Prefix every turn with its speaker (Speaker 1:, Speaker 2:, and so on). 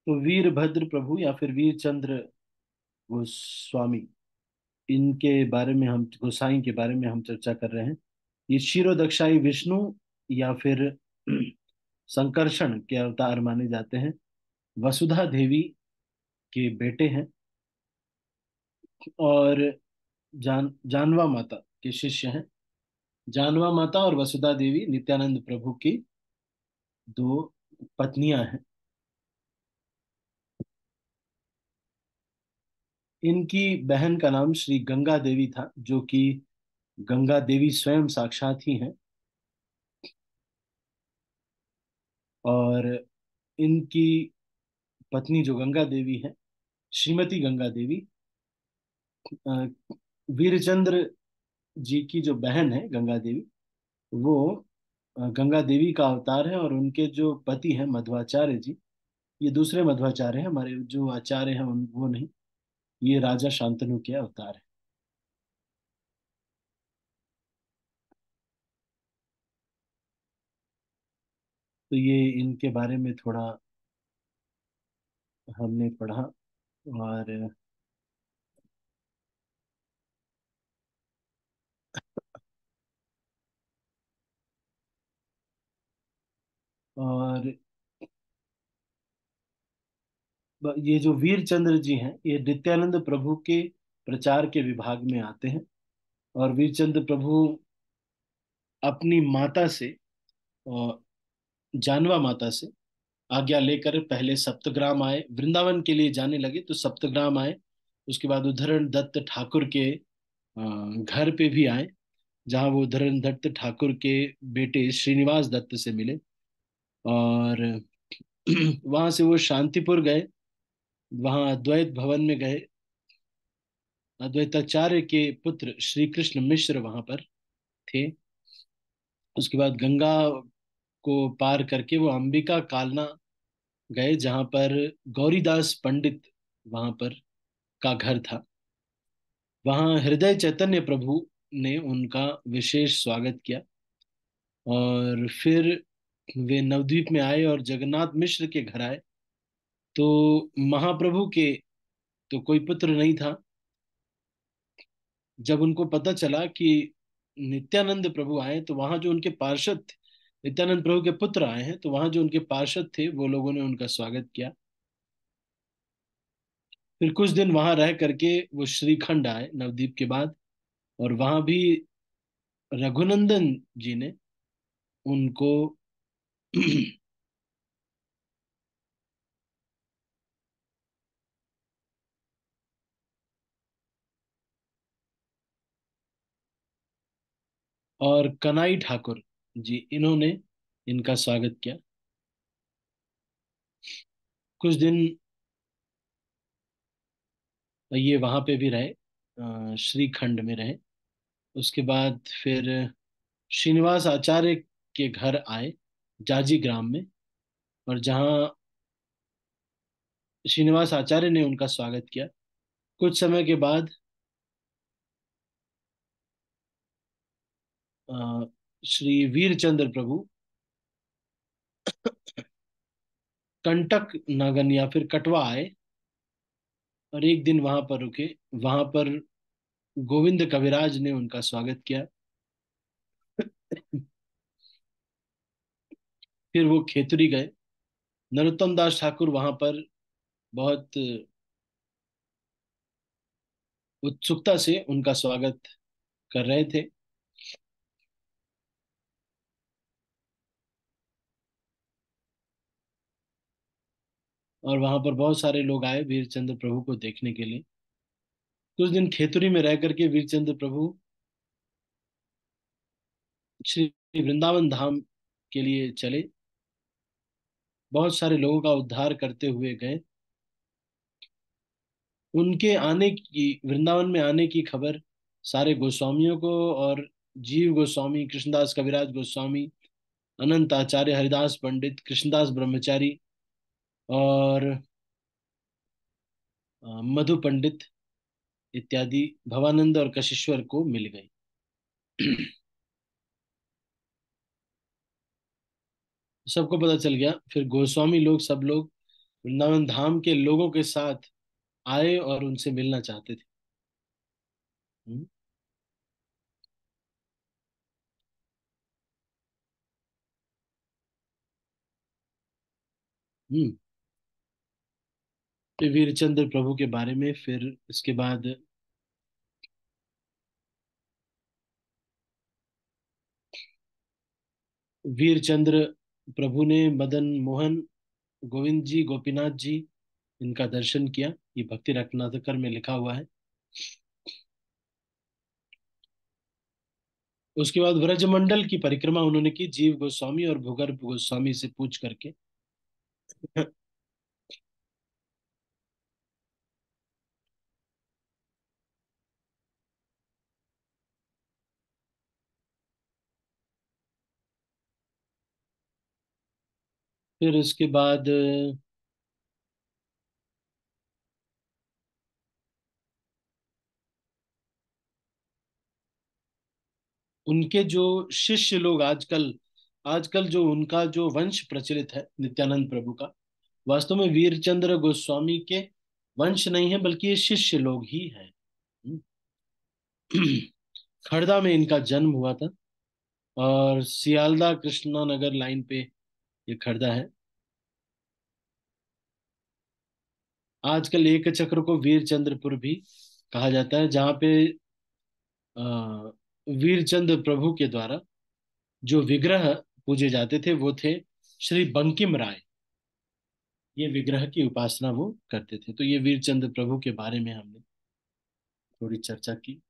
Speaker 1: तो वीरभद्र प्रभु या फिर वीरचंद्र गोस्वामी, इनके बारे में हम, गोसाई के बारे में हम चर्चा कर रहे हैं। ये क्षीरोदक्षाई विष्णु या फिर संकर्षण के अवतार माने जाते हैं। वसुधा देवी के बेटे हैं और जानवा माता के शिष्य हैं। जानवा माता और वसुधा देवी नित्यानंद प्रभु की दो पत्नियां हैं। इनकी बहन का नाम श्री गंगा देवी था, जो कि गंगा देवी स्वयं साक्षात ही हैं। और इनकी पत्नी जो गंगा देवी है, श्रीमती गंगा देवी, अ, वीरचंद्र जी की जो बहन है गंगा देवी, वो गंगा देवी का अवतार है। और उनके जो पति हैं मध्वाचार्य जी, ये दूसरे मध्वाचार्य हैं, हमारे जो आचार्य हैं वो नहीं। ये राजा शांतनु के अवतार है। तो ये इनके बारे में थोड़ा हमने पढ़ा। और और ये जो वीरचंद्र जी हैं, ये नित्यानंद प्रभु के प्रचार के विभाग में आते हैं। और वीरचंद्र प्रभु अपनी माता से, और जानवा माता से आज्ञा लेकर पहले सप्तग्राम आए, वृंदावन के लिए जाने लगे तो सप्तग्राम आए। उसके बाद उद्धरण दत्त ठाकुर के घर पे भी आए, जहाँ वो उद्धरण दत्त ठाकुर के बेटे श्रीनिवास दत्त से मिले। और वहां से वो शांतिपुर गए, वहां अद्वैत भवन में गए। अद्वैताचार्य के पुत्र श्री कृष्ण मिश्र वहां पर थे। उसके बाद गंगा को पार करके वो अंबिका कालना गए, जहां पर गौरीदास पंडित वहां पर का घर था। वहां हृदय चैतन्य प्रभु ने उनका विशेष स्वागत किया। और फिर वे नवद्वीप में आए और जगन्नाथ मिश्र के घर आए। तो महाप्रभु के तो कोई पुत्र नहीं था। जब उनको पता चला कि नित्यानंद प्रभु आए, तो वहां जो उनके पार्षद थे, नित्यानंद प्रभु के पुत्र आए हैं, तो वहां जो उनके पार्षद थे वो लोगों ने उनका स्वागत किया। फिर कुछ दिन वहां रह करके वो श्रीखंड आए नवद्वीप के बाद। और वहां भी रघुनंदन जी ने उनको और कनाई ठाकुर जी, इन्होंने इनका स्वागत किया। कुछ दिन ये वहां पे भी रहे, श्रीखंड में रहे। उसके बाद फिर श्रीनिवास आचार्य के घर आए, जाजी ग्राम में। और जहाँ श्रीनिवास आचार्य ने उनका स्वागत किया। कुछ समय के बाद अ, श्री वीरचंद्र प्रभु कंटक नगन या फिर कटवा आए और एक दिन वहां पर रुके। वहां पर गोविंद कविराज ने उनका स्वागत किया। फिर वो खेतड़ी गए। नरोत्तम दास ठाकुर वहां पर बहुत उत्सुकता से उनका स्वागत कर रहे थे। और वहां पर बहुत सारे लोग आए वीरचंद्र प्रभु को देखने के लिए। कुछ दिन खेतड़ी में रह करके वीरचंद्र प्रभु श्री वृंदावन धाम के लिए चले। बहुत सारे लोगों का उद्धार करते हुए गए। उनके आने की, वृंदावन में आने की खबर सारे गोस्वामियों को, और जीव गोस्वामी, कृष्णदास कविराज गोस्वामी, अनंत आचार्य, हरिदास पंडित, कृष्णदास ब्रह्मचारी और मधु पंडित इत्यादि भवानंद और कशिश्वर को मिल गई। सबको पता चल गया। फिर गोस्वामी लोग, सब लोग वृंदावन धाम के लोगों के साथ आए और उनसे मिलना चाहते थे। हम्म। हम्म। तो वीरचंद्र प्रभु के बारे में फिर इसके बाद वीरचंद्र प्रभु ने मदन मोहन, गोविंद जी, गोपीनाथ जी, इनका दर्शन किया। ये भक्ति रत्नाकर में लिखा हुआ है। उसके बाद व्रजमंडल की परिक्रमा उन्होंने की, जीव गोस्वामी और भूगर्भ गोस्वामी से पूछ करके। फिर उसके बाद उनके जो शिष्य लोग आजकल आजकल जो उनका जो वंश प्रचलित है नित्यानंद प्रभु का, वास्तव में वीरचंद्र गोस्वामी के वंश नहीं है, बल्कि ये शिष्य लोग ही हैं। खड़दा में इनका जन्म हुआ था, और सियालदा कृष्णा नगर लाइन पे ये खड़दा है। आजकल एक चक्र को वीरचंद्रपुर भी कहा जाता है, जहाँ पे अ, वीरचंद्र प्रभु के द्वारा जो विग्रह पूजे जाते थे वो थे श्री बंकिम राय। ये विग्रह की उपासना वो करते थे। तो ये वीरचंद्र प्रभु के बारे में हमने थोड़ी चर्चा की।